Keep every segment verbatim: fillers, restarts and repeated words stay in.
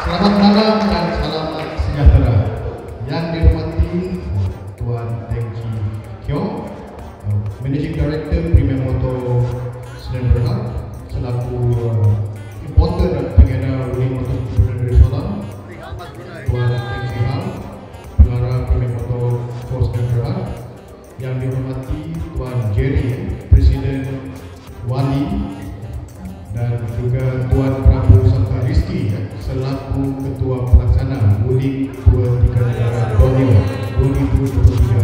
Selamat malam dan selamat sejahtera. Yang dihormati Tuan Deng Chi Keong, Managing Director Premier Motor Sdn Bhd, selaku importer dan pengguna unit motor Brunei Darussalam, Tuan Deng Chi Hang, pengarah Premier Motor Sdn Bhd. Yang dihormati Tuan Jerry, Presiden Wali, dan juga Tuan Prabu Sangka Rizki selaku Ketua Pelaksana Wuling dua puluh tiga Negara Borneo dua ribu dua puluh tiga.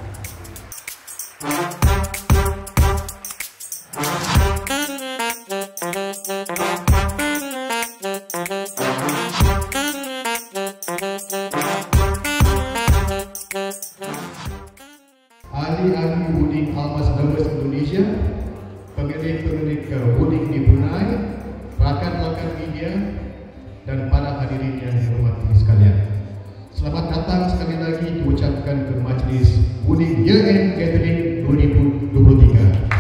Ahli-ahli wuling Almas Lovers Indonesia, pemilik-pemilik wuling di Brunei, rakan-rakan media, dan para hadirin yang dihormati sekalian. Selamat datang sekali lagi diucapkan ke Majlis Wuling Year End Gathering dua ribu dua puluh tiga.